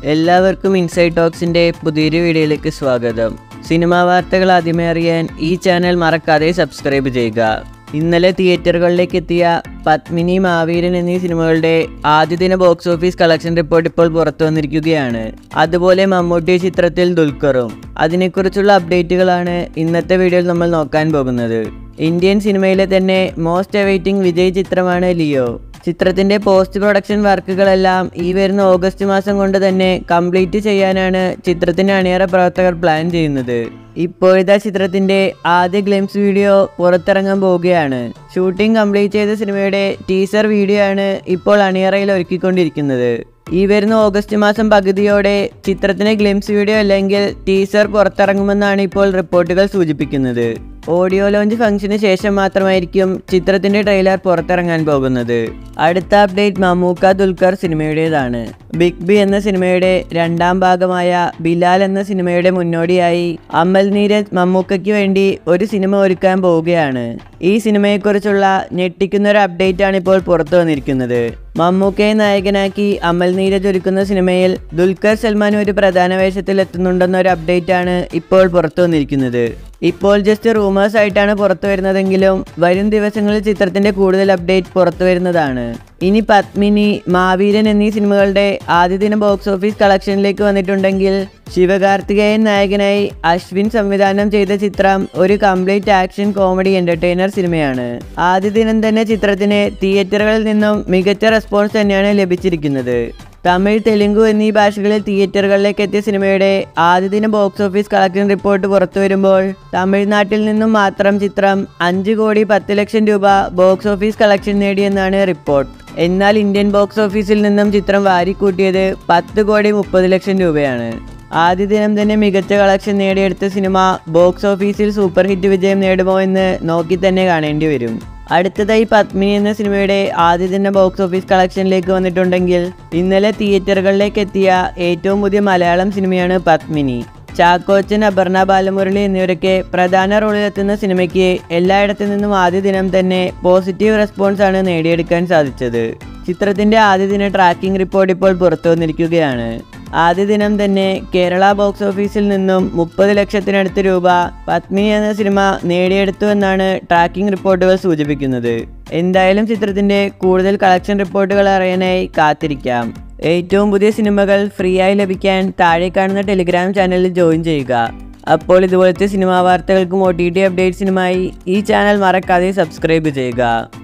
എല്ലാവർക്കും ഇൻസൈഡ് ടോക്സിൻ്റെ പുതിയൊരു വീഡിയോയിലേക്ക് സ്വാഗതം. സിനിമാ വാർത്തകൾ ആദ്യമേ അറിയാൻ ഈ ചാനൽ മറക്കാതെ സബ്സ്ക്രൈബ് ചെയ്യുക. ഇന്നലെ തിയേറ്ററുകളിലേക്ക് എത്തിയ പത്മിനി, മാവീരൻ എന്നീ സിനിമകളുടെ ആദ്യ ദിന ബോക്സ് ഓഫീസ് കളക്ഷൻ റിപ്പോർട്ട് ഇപ്പോൾ പുറത്തു വന്നിരിക്കുകയാണ്. അതുപോലെ മമ്മൂട്ടി ചിത്രത്തിൽ ദുൽഖറും. അതിനെക്കുറിച്ചുള്ള അപ്ഡേറ്റുകളാണ് ഇന്നത്തെ വീഡിയോയിൽ നമ്മൾ നോക്കാൻ പോകുന്നത്. ഇന്ത്യൻ സിനിമയിലെ തന്നെ മോസ്റ്റ് അവൈറ്റിംഗ് വിജയ് ചിത്രമാണ് ലിയോ. ചിത്രത്തിൻ്റെ പോസ്റ്റ് പ്രൊഡക്ഷൻ വർക്കുകളെല്ലാം ഈ വരുന്ന ഓഗസ്റ്റ് മാസം കൊണ്ട് തന്നെ കംപ്ലീറ്റ് ചെയ്യാനാണ് ചിത്രത്തിൻ്റെ അണിയറ പ്രവർത്തകർ പ്ലാൻ ചെയ്യുന്നത്. ഇപ്പോഴത്തെ ചിത്രത്തിൻ്റെ ആദ്യ ഗ്ലിംസ് വീഡിയോ പുറത്തിറങ്ങാൻ പോവുകയാണ്. ഷൂട്ടിംഗ് കംപ്ലീറ്റ് ചെയ്ത സിനിമയുടെ ടീസർ വീഡിയോ ആണ് ഇപ്പോൾ അണിയറയിൽ ഒരുക്കിക്കൊണ്ടിരിക്കുന്നത്. ഈ വരുന്ന ഓഗസ്റ്റ് മാസം പകുതിയോടെ ചിത്രത്തിന് ഗ്ലിംസ് വീഡിയോ അല്ലെങ്കിൽ ടീസർ പുറത്തിറങ്ങുമെന്നാണ് ഇപ്പോൾ റിപ്പോർട്ടുകൾ സൂചിപ്പിക്കുന്നത്. ഓഡിയോ ലോഞ്ച് ഫംഗ്ഷന് ശേഷം മാത്രമായിരിക്കും ചിത്രത്തിൻ്റെ ട്രെയിലർ പുറത്തിറങ്ങാൻ പോകുന്നത്. അടുത്ത അപ്ഡേറ്റ് മമ്മൂക്ക ദുൽഖർ സിനിമയുടേതാണ്. ബിഗ് ബി എന്ന സിനിമയുടെ രണ്ടാം ഭാഗമായ ബിലാൽ എന്ന സിനിമയുടെ മുന്നോടിയായി അമൽ നീരജ് മമ്മൂക്കയ്ക്ക് വേണ്ടി ഒരു സിനിമ ഒരുക്കാൻ പോവുകയാണ്. ഈ സിനിമയെക്കുറിച്ചുള്ള ഞെട്ടിക്കുന്ന ഒരു അപ്ഡേറ്റ് ആണ് ഇപ്പോൾ പുറത്തു വന്നിരിക്കുന്നത്. മമ്മൂക്കയെ നായകനാക്കി അമൽ നീരജ് ഒരുക്കുന്ന സിനിമയിൽ ദുൽഖർ സൽമാൻ ഒരു പ്രധാന വേഷത്തിൽ എത്തുന്നുണ്ടെന്നൊരു അപ്ഡേറ്റ് ആണ് ഇപ്പോൾ പുറത്തു വന്നിരിക്കുന്നത്. ഇപ്പോൾ ജസ്റ്റ് റൂമേഴ്സ് ആയിട്ടാണ് പുറത്തു വരുന്നതെങ്കിലും വരും ദിവസങ്ങളിൽ ചിത്രത്തിന്റെ കൂടുതൽ അപ്ഡേറ്റ് പുറത്തു വരുന്നതാണ്. ഇനി പത്മിനി, മാവീരൻ എന്നീ സിനിമകളുടെ ആദ്യ ദിന ബോക്സ് ഓഫീസ് കളക്ഷനിലേക്ക് വന്നിട്ടുണ്ടെങ്കിൽ ശിവകാർത്തികേയൻ നായകനായി അശ്വിൻ സംവിധാനം ചെയ്ത ചിത്രം ഒരു കംപ്ലീറ്റ് ആക്ഷൻ കോമഡി എന്റർടൈനർ സിനിമയാണ്. ആദ്യ ദിനം തന്നെ ചിത്രത്തിന് തിയേറ്ററുകളിൽ നിന്നും മികച്ച റെസ്പോൺസ് തന്നെയാണ് ലഭിച്ചിരിക്കുന്നത്. തമിഴ്, തെലുങ്കു എന്നീ ഭാഷകളിൽ തിയേറ്ററുകളിലേക്ക് എത്തിയ സിനിമയുടെ ആദ്യ ദിന ബോക്സ് ഓഫീസ് കളക്ഷൻ റിപ്പോർട്ട് പുറത്തു വരുമ്പോൾ തമിഴ്നാട്ടിൽ നിന്നും മാത്രം ചിത്രം 5,10,00,000 രൂപ ബോക്സ് ഓഫീസ് കളക്ഷൻ നേടിയെന്നാണ് റിപ്പോർട്ട്. എന്നാൽ ഇന്ത്യൻ ബോക്സ് ഓഫീസിൽ നിന്നും ചിത്രം വാരിക്കൂട്ടിയത് 10,30,00,000 രൂപയാണ്. ആദ്യ ദിനം തന്നെ മികച്ച കളക്ഷൻ നേടിയെടുത്ത സിനിമ ബോക്സ് ഓഫീസിൽ സൂപ്പർ ഹിറ്റ് വിജയം നേടുമോ എന്ന് നോക്കി തന്നെ കാണേണ്ടി വരും. അടുത്തതായി പത്മിനി എന്ന സിനിമയുടെ ആദ്യ ദിന ബോക്സ് ഓഫീസ് കളക്ഷനിലേക്ക് വന്നിട്ടുണ്ടെങ്കിൽ ഇന്നലെ തിയേറ്ററുകളിലേക്ക് എത്തിയ ഏറ്റവും പുതിയ മലയാളം സിനിമയാണ് പത്മിനി. ചാക്കോച്ചൻ, അപർണ ബാലമുരളി എന്നിവരൊക്കെ പ്രധാന റോളിലെത്തുന്ന സിനിമയ്ക്ക് എല്ലായിടത്തു നിന്നും ആദ്യ ദിനം തന്നെ പോസിറ്റീവ് റെസ്പോൺസ് ആണ് നേടിയെടുക്കാൻ സാധിച്ചത്. ചിത്രത്തിൻ്റെ ആദ്യ ദിന ട്രാക്കിംഗ് റിപ്പോർട്ട് ഇപ്പോൾ പുറത്തു വന്നിരിക്കുകയാണ്. ആദ്യ ദിനം തന്നെ കേരള ബോക്സ് ഓഫീസിൽ നിന്നും 30 ലക്ഷത്തിനടുത്ത് രൂപ പത്മിനി എന്ന സിനിമ നേടിയെടുത്തു എന്നാണ് ട്രാക്കിംഗ് റിപ്പോർട്ടുകൾ സൂചിപ്പിക്കുന്നത്. എന്തായാലും ചിത്രത്തിൻ്റെ കൂടുതൽ കളക്ഷൻ റിപ്പോർട്ടുകൾ അറിയാനായി കാത്തിരിക്കാം. ഏറ്റവും പുതിയ സിനിമകൾ ഫ്രീ ആയി ലഭിക്കാൻ താഴെ കാണുന്ന ടെലിഗ്രാം ചാനലിൽ ജോയിൻ ചെയ്യുക. അപ്പോൾ ഇതുപോലത്തെ സിനിമാ വാർത്തകൾക്കും OTT അപ്ഡേറ്റ്സിനുമായി ഈ ചാനൽ മറക്കാതെ സബ്സ്ക്രൈബ് ചെയ്യുക.